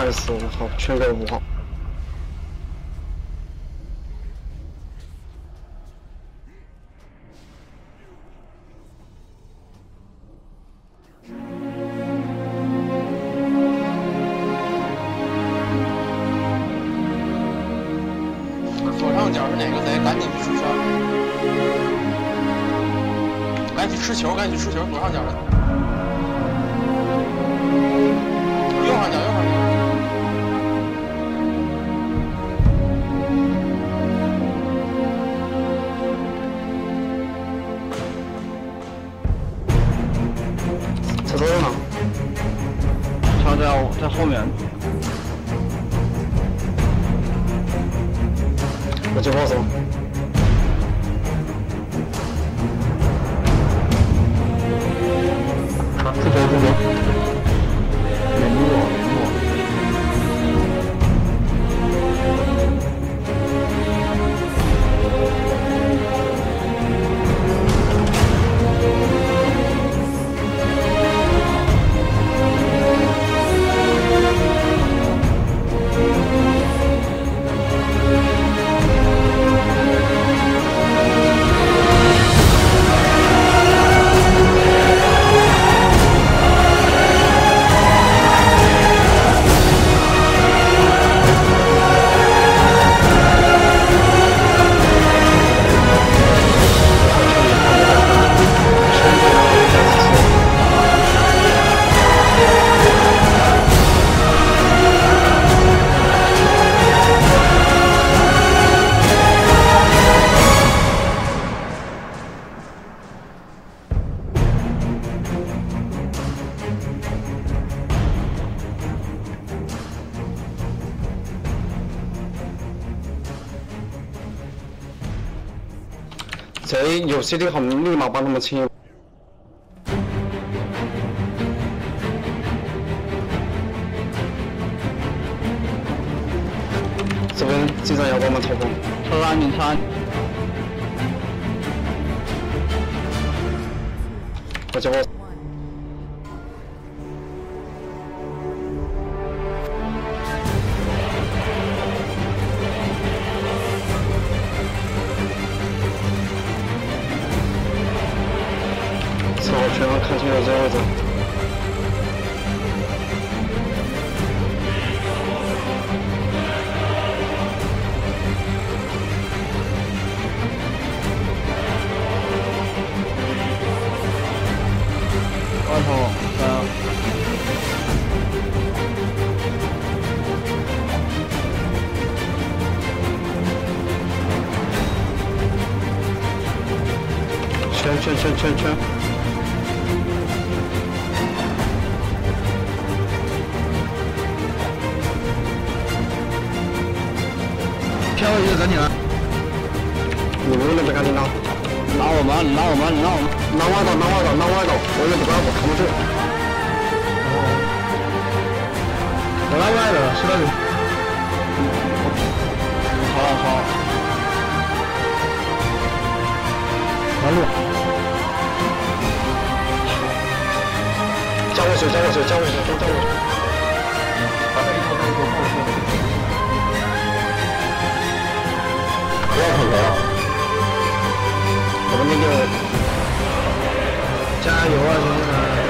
nice，我靠，全给5号。 左上角是哪个贼？赶紧去吃球！赶紧去吃球！赶紧去吃球！左上角的。右上角，右上角。 这都呢？ 他在后面。 我接 boss 了。出球！ 联络。 谁有 CD 号，立马帮他们清。这边机长要帮忙操控。 车安全餐。 我接 boss。全能看清楚这个位置。 二头3。 圈。 飘一个赶紧来！ 你们那边赶紧拉！ 拉我们！ 拉歪道！我也不拉，我扛不住。 我拉歪的，是那里。好。完路。 加我水！不要碰头啊！我们那个加油啊，兄弟们！